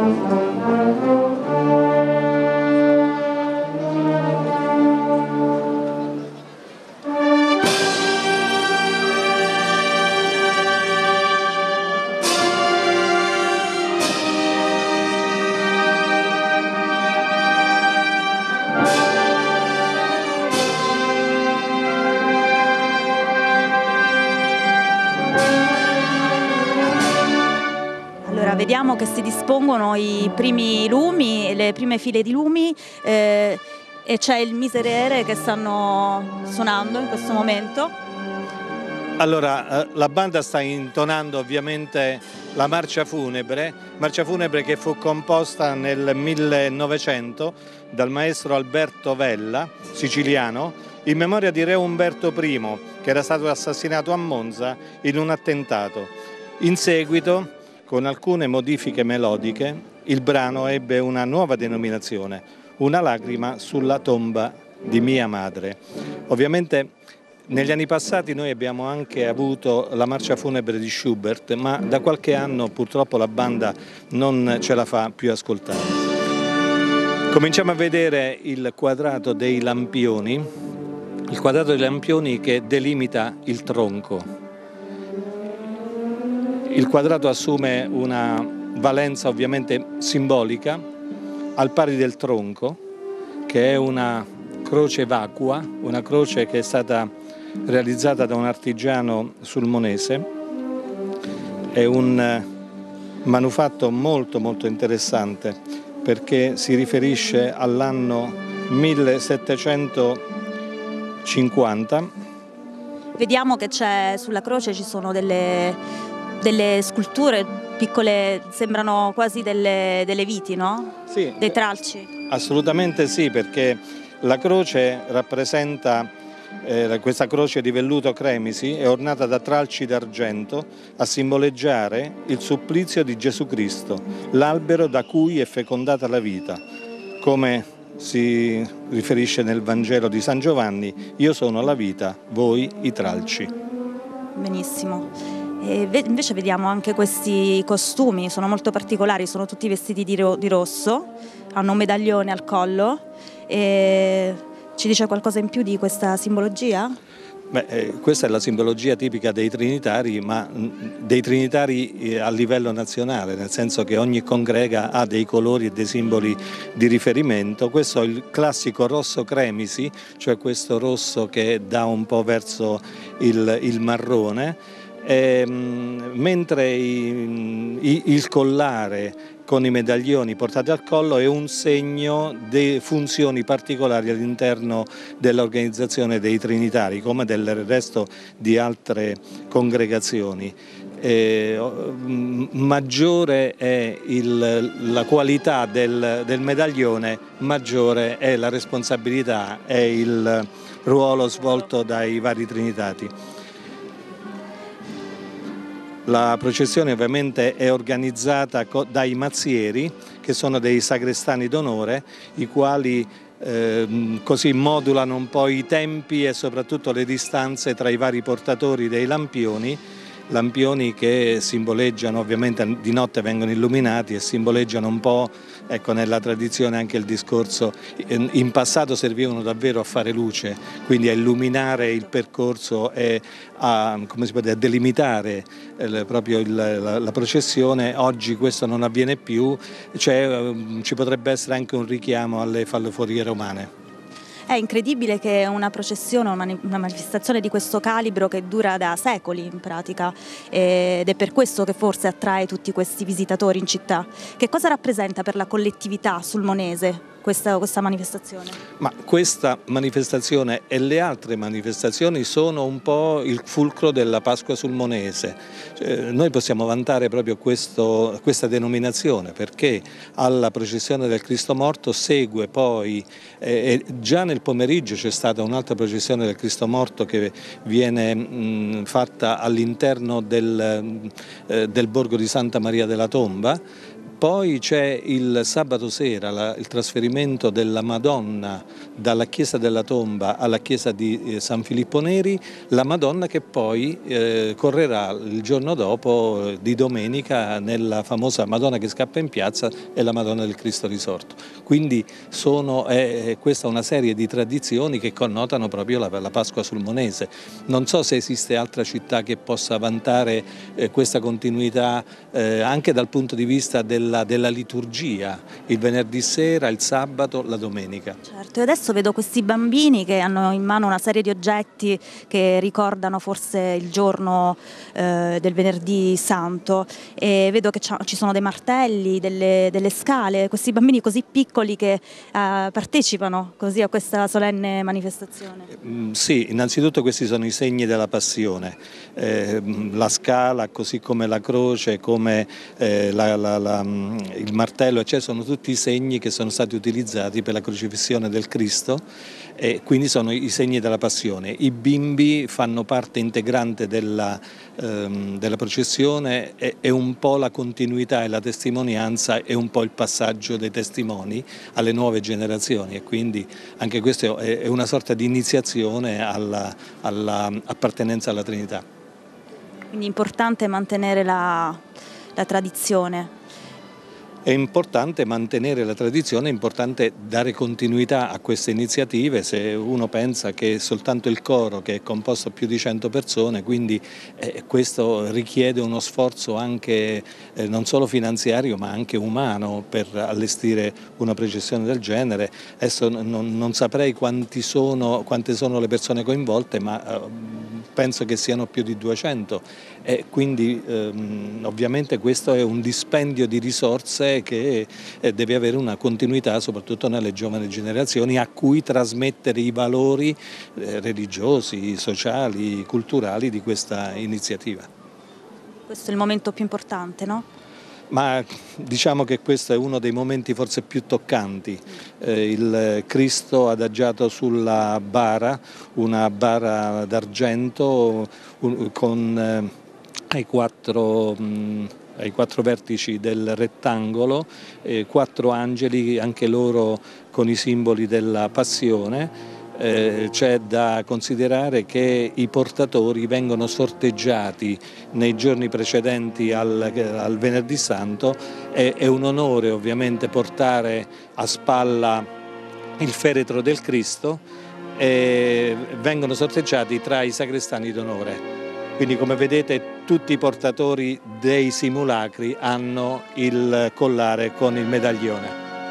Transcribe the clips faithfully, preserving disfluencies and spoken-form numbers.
Vediamo che si dispongono i primi lumi, le prime file di lumi eh, e c'è il Miserere che stanno suonando in questo momento. Allora, la banda sta intonando ovviamente la marcia funebre, marcia funebre che fu composta nel millenovecento dal maestro Alberto Vella, siciliano, in memoria di Re Umberto primo, che era stato assassinato a Monza in un attentato. In seguito, con alcune modifiche melodiche, il brano ebbe una nuova denominazione, Una lacrima sulla tomba di mia madre. Ovviamente negli anni passati noi abbiamo anche avuto la marcia funebre di Schubert, ma da qualche anno purtroppo la banda non ce la fa più ascoltare. Cominciamo a vedere il quadrato dei lampioni, il quadrato dei lampioni che delimita il tronco. Il quadrato assume una valenza ovviamente simbolica, al pari del tronco, che è una croce vacua, una croce che è stata realizzata da un artigiano sulmonese. È un manufatto molto molto interessante perché si riferisce all'anno millesettecentocinquanta. Vediamo che c'è sulla croce ci sono delle delle sculture piccole, sembrano quasi delle, delle viti, no? Sì. Dei tralci. Assolutamente sì, perché la croce rappresenta, eh, questa croce di velluto cremisi, è ornata da tralci d'argento a simboleggiare il supplizio di Gesù Cristo, l'albero da cui è fecondata la vita. Come si riferisce nel Vangelo di San Giovanni, io sono la vita, voi i tralci. Benissimo. E invece vediamo anche questi costumi, sono molto particolari, sono tutti vestiti di, ro di rosso, hanno un medaglione al collo. E ci dice qualcosa in più di questa simbologia? Beh, eh, questa è la simbologia tipica dei trinitari, ma dei trinitari eh, a livello nazionale, nel senso che ogni congrega ha dei colori e dei simboli di riferimento. Questo è il classico rosso cremisi, cioè questo rosso che dà un po' verso il, il marrone. Eh, mentre i, i, il collare con i medaglioni portati al collo è un segno di funzioni particolari all'interno dell'organizzazione dei Trinitari, come del resto di altre congregazioni. Eh, maggiore è il, la qualità del, del medaglione, maggiore è la responsabilità e il ruolo svolto dai vari Trinitati. La processione ovviamente è organizzata dai mazzieri, che sono dei sagrestani d'onore, i quali eh, così modulano un po' i tempi e soprattutto le distanze tra i vari portatori dei lampioni, lampioni che simboleggiano, ovviamente di notte vengono illuminati e simboleggiano un po', ecco, nella tradizione anche il discorso, in passato servivano davvero a fare luce, quindi a illuminare il percorso e a, come si può dire, a delimitare eh, proprio il, la, la processione. Oggi questo non avviene più, cioè, ci potrebbe essere anche un richiamo alle falloforie romane. È incredibile che una processione, una manifestazione di questo calibro che dura da secoli in pratica, ed è per questo che forse attrae tutti questi visitatori in città. Che cosa rappresenta per la collettività sulmonese questa, questa manifestazione? Ma questa manifestazione e le altre manifestazioni sono un po' il fulcro della Pasqua sulmonese. Cioè, noi possiamo vantare proprio questo, questa denominazione, perché alla processione del Cristo morto segue poi, eh, già nel pomeriggio c'è stata un'altra processione del Cristo morto che viene mh, fatta all'interno del, eh, del borgo di Santa Maria della Tomba. Poi c'è il sabato sera la, il trasferimento della Madonna dalla chiesa della Tomba alla chiesa di eh, San Filippo Neri, la Madonna che poi eh, correrà il giorno dopo eh, di domenica nella famosa Madonna che scappa in piazza e la Madonna del Cristo risorto. Quindi sono, è questa una serie di tradizioni che connotano proprio la, la Pasqua sulmonese. Non so se esiste altra città che possa vantare eh, questa continuità eh, anche dal punto di vista della, della liturgia, il venerdì sera, il sabato, la domenica. Certo, e adesso vedo questi bambini che hanno in mano una serie di oggetti che ricordano forse il giorno eh, del venerdì santo, e vedo che ci sono dei martelli, delle, delle scale, questi bambini così piccoli che eh, partecipano così a questa solenne manifestazione. Mm, sì, innanzitutto questi sono i segni della passione, eh, la scala così come la croce, come eh, la, la, la, il martello, cioè sono tutti i segni che sono stati utilizzati per la crocifissione del Cristo, e quindi sono i segni della passione. I bimbi fanno parte integrante della, ehm, della processione, è, è un po' la continuità e la testimonianza, è un po' il passaggio dei testimoni alle nuove generazioni, e quindi anche questo è, è una sorta di iniziazione alla, alla appartenenza alla Trinità. Quindi è importante mantenere la, la tradizione. È importante mantenere la tradizione, è importante dare continuità a queste iniziative. Se uno pensa che soltanto il coro, che è composto da più di cento persone, quindi eh, questo richiede uno sforzo anche eh, non solo finanziario ma anche umano per allestire una processione del genere. Adesso non, non saprei quanti sono, quante sono le persone coinvolte, ma eh, penso che siano più di duecento, e quindi ehm, ovviamente questo è un dispendio di risorse che deve avere una continuità soprattutto nelle giovani generazioni, a cui trasmettere i valori religiosi, sociali, culturali di questa iniziativa. Questo è il momento più importante, no? Ma diciamo che questo è uno dei momenti forse più toccanti. Eh, il Cristo adagiato sulla bara, una bara d'argento con eh, ai quattro... Mh, ai quattro vertici del rettangolo, eh, quattro angeli, anche loro con i simboli della passione. Eh, c'è da considerare che i portatori vengono sorteggiati nei giorni precedenti al, al Venerdì Santo. È, è un onore ovviamente portare a spalla il feretro del Cristo, e vengono sorteggiati tra i sacrestani d'onore. Quindi, come vedete, tutti i portatori dei simulacri hanno il collare con il medaglione.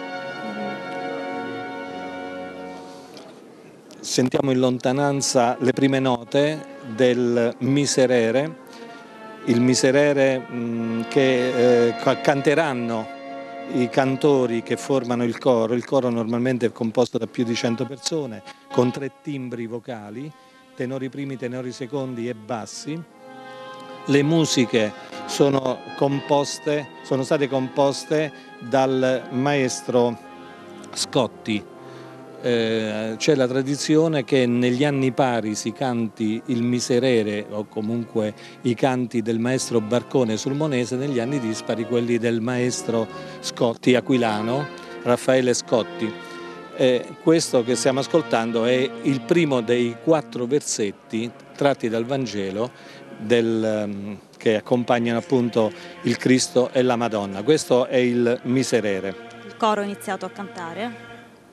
Sentiamo in lontananza le prime note del Miserere, il Miserere mh, che eh, canteranno i cantori che formano il coro. Il coro normalmente è composto da più di cento persone, con tre timbri vocali, tenori primi, tenori secondi e bassi. Le musiche sono composte, sono state composte dal maestro Scotti. Eh, c'è la tradizione che negli anni pari si canti il Miserere, o comunque i canti del maestro Barcone sulmonese, negli anni dispari quelli del maestro Scotti aquilano, Raffaele Scotti. Eh, questo che stiamo ascoltando è il primo dei quattro versetti tratti dal Vangelo del, um, che accompagnano appunto il Cristo e la Madonna. Questo è il Miserere. Il coro ha iniziato a cantare.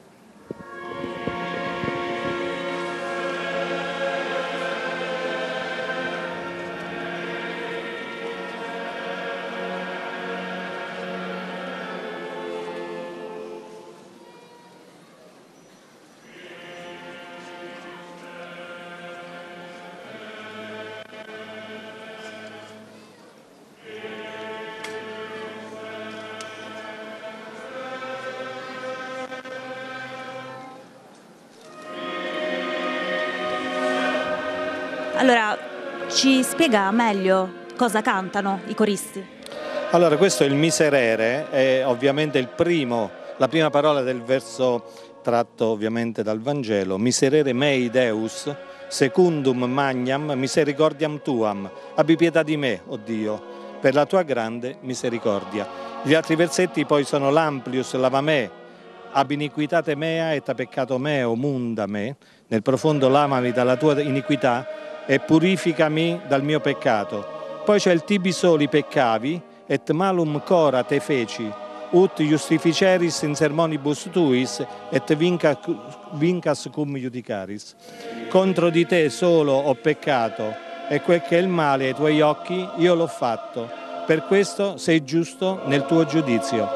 Allora, ci spiega meglio cosa cantano i coristi? Allora, questo è il Miserere, è ovviamente il primo, la prima parola del verso tratto ovviamente dal Vangelo. Miserere mei Deus, secundum magnam misericordiam tuam. Abbi pietà di me, o Dio, per la tua grande misericordia. Gli altri versetti poi sono l'amplius, lavamè, ab iniquitate mea et a peccato meo munda me, nel profondo lavami dalla tua iniquità e purificami dal mio peccato. Poi c'è il tibi soli peccavi et malum cora te feci, ut justificeris in sermonibus tuis et vincas cum judicaris. Contro di te solo ho peccato e quel che è il male ai tuoi occhi io l'ho fatto. Per questo sei giusto nel tuo giudizio.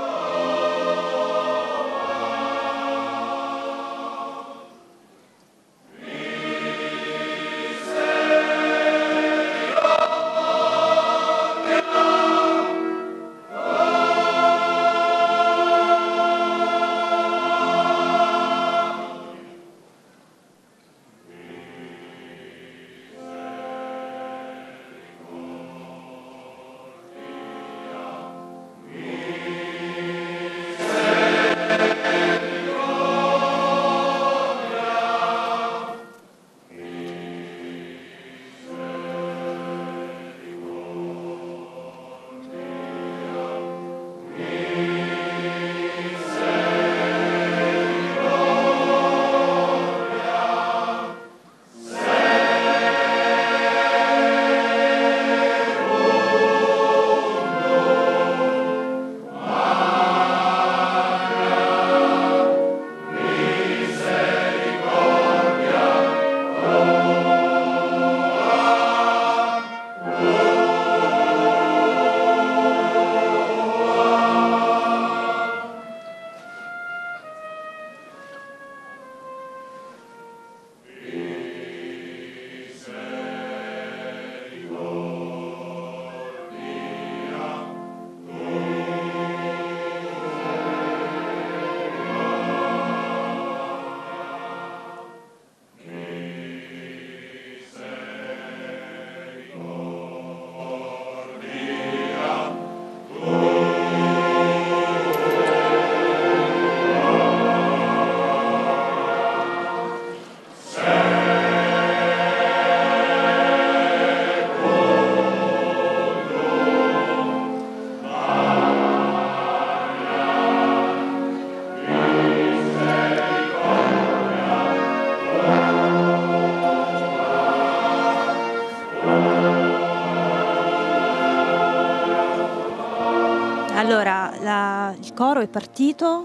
Allora, la, il coro è partito,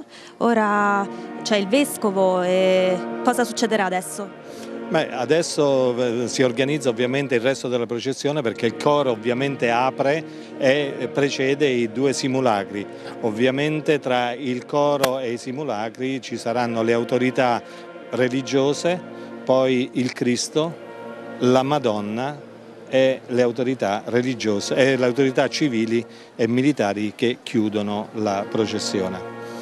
ora c'è il vescovo e cosa succederà adesso? Beh, adesso si organizza ovviamente il resto della processione perché il coro ovviamente apre e precede i due simulacri. Ovviamente tra il coro e i simulacri ci saranno le autorità religiose, poi il Cristo, la Madonna e le autorità religiose e le autorità civili e militari che chiudono la processione.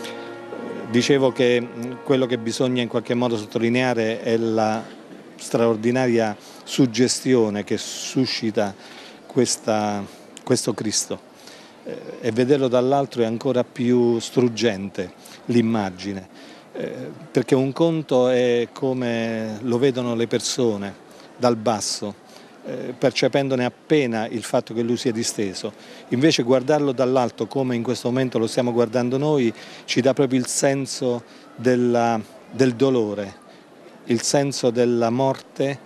Dicevo che quello che bisogna in qualche modo sottolineare è la straordinaria suggestione che suscita questa, questo Cristo eh, e vederlo dall'altro è ancora più struggente l'immagine, eh, perché un conto è come lo vedono le persone dal basso, eh, percependone appena il fatto che lui sia disteso, invece guardarlo dall'alto come in questo momento lo stiamo guardando noi ci dà proprio il senso della, del dolore, il senso della morte,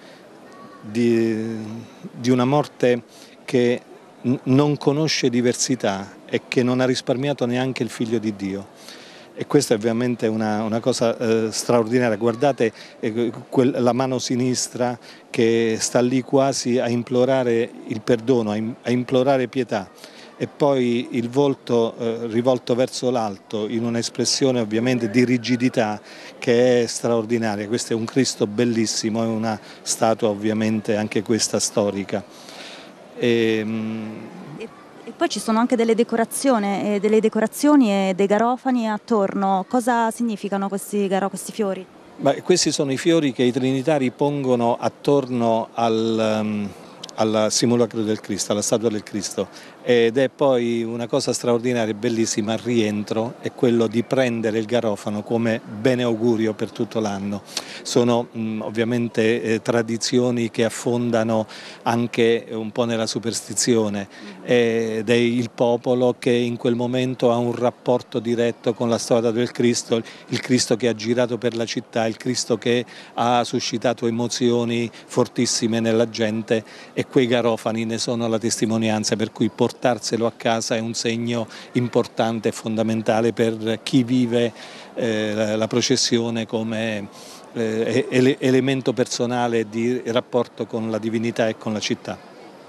di, di una morte che non conosce diversità e che non ha risparmiato neanche il Figlio di Dio. E questa è veramente una, una cosa eh, straordinaria. Guardate eh, quel, la mano sinistra che sta lì quasi a implorare il perdono, a, im, a implorare pietà. E poi il volto eh, rivolto verso l'alto in un'espressione ovviamente di rigidità che è straordinaria. Questo è un Cristo bellissimo, è una statua ovviamente anche questa storica. E, e, e poi ci sono anche delle decorazioni, eh, delle decorazioni e dei garofani attorno. Cosa significano questi, questi fiori? Beh, questi sono i fiori che i trinitari pongono attorno al... Um, al simulacro del Cristo, alla statua del Cristo, ed è poi una cosa straordinaria e bellissima al rientro è quello di prendere il garofano come bene augurio per tutto l'anno. Sono mh, ovviamente eh, tradizioni che affondano anche un po' nella superstizione ed è il popolo che in quel momento ha un rapporto diretto con la storia del Cristo, il Cristo che ha girato per la città, il Cristo che ha suscitato emozioni fortissime nella gente, e quei garofani ne sono la testimonianza, per cui portarselo a casa è un segno importante e fondamentale per chi vive eh, la processione come eh, ele elemento personale di rapporto con la divinità e con la città.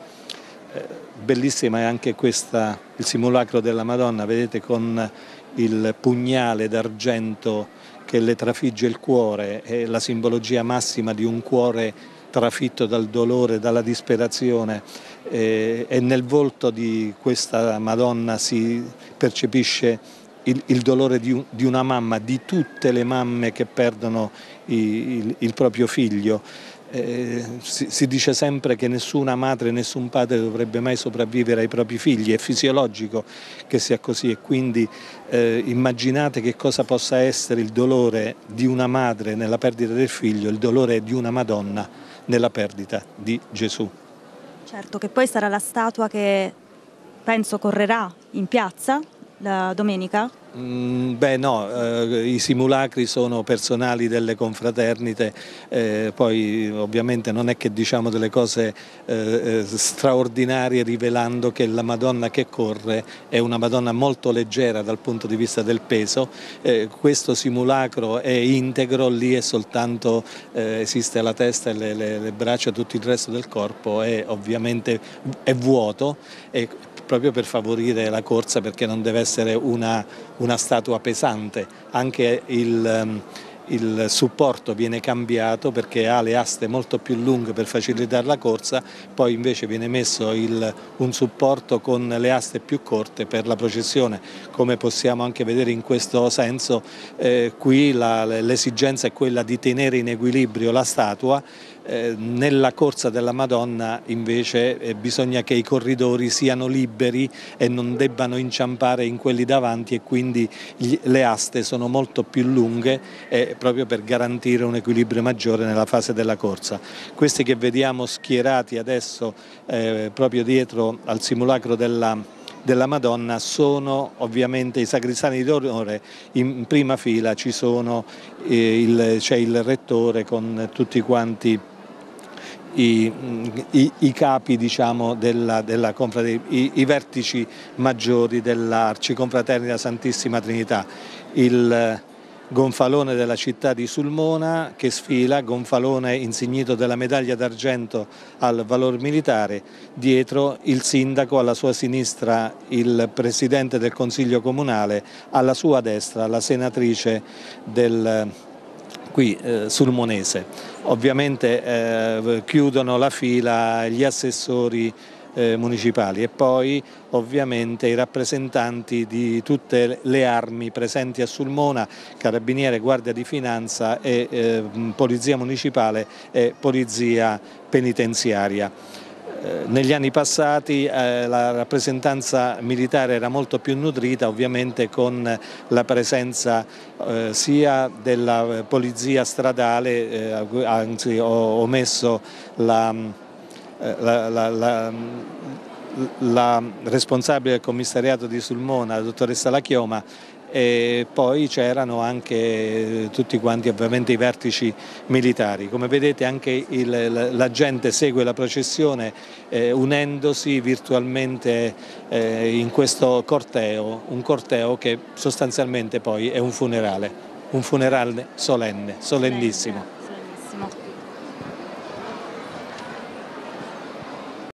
Eh, bellissima è anche questa, il simulacro della Madonna, vedete, con il pugnale d'argento che le trafigge il cuore, è la simbologia massima di un cuore trafitto dal dolore, dalla disperazione, eh, e nel volto di questa Madonna si percepisce il, il dolore di, un, di una mamma, di tutte le mamme che perdono il, il, il proprio figlio. Eh, si, si dice sempre che nessuna madre, nessun padre dovrebbe mai sopravvivere ai propri figli, è fisiologico che sia così, e quindi eh, immaginate che cosa possa essere il dolore di una madre nella perdita del figlio, il dolore di una Madonna nella perdita di Gesù. Certo, che poi sarà la statua che penso correrà in piazza la domenica? Mm, beh no, eh, i simulacri sono personali delle confraternite, eh, poi ovviamente non è che diciamo delle cose eh, straordinarie rivelando che la Madonna che corre è una Madonna molto leggera dal punto di vista del peso. Eh, questo simulacro è integro, lì è soltanto eh, esiste la testa e le, le, le braccia, tutto il resto del corpo è ovviamente è vuoto, e proprio per favorire la corsa, perché non deve essere una, una statua pesante. Anche il, il supporto viene cambiato perché ha le aste molto più lunghe per facilitare la corsa, poi invece viene messo il, un supporto con le aste più corte per la processione. Come possiamo anche vedere in questo senso, eh, qui l'esigenza è quella di tenere in equilibrio la statua. Eh, nella corsa della Madonna invece eh, bisogna che i corridori siano liberi e non debbano inciampare in quelli davanti, e quindi gli, le aste sono molto più lunghe eh, proprio per garantire un equilibrio maggiore nella fase della corsa. Questi che vediamo schierati adesso eh, proprio dietro al simulacro della della Madonna sono ovviamente i sacrestani d'onore. In prima fila ci sono eh, il, c'è il rettore con tutti quanti I, i, i capi, diciamo, della, della i, i vertici maggiori dell'Arciconfraternita Santissima Trinità. Il gonfalone della città di Sulmona che sfila, gonfalone insignito della medaglia d'argento al valor militare, dietro il sindaco, alla sua sinistra il presidente del consiglio comunale, alla sua destra la senatrice del qui eh, sulmonese. Ovviamente eh, chiudono la fila gli assessori eh, municipali, e poi ovviamente i rappresentanti di tutte le armi presenti a Sulmona, Carabiniere, Guardia di Finanza e eh, Polizia Municipale e Polizia Penitenziaria. Negli anni passati eh, la rappresentanza militare era molto più nutrita, ovviamente con la presenza eh, sia della polizia stradale, eh, anzi ho, ho messo la, la, la, la, la responsabile del commissariato di Sulmona, la dottoressa La Chioma, e poi c'erano anche tutti quanti ovviamente i vertici militari. Come vedete anche il, la gente segue la processione eh, unendosi virtualmente eh, in questo corteo, un corteo che sostanzialmente poi è un funerale, un funerale solenne, solennissimo.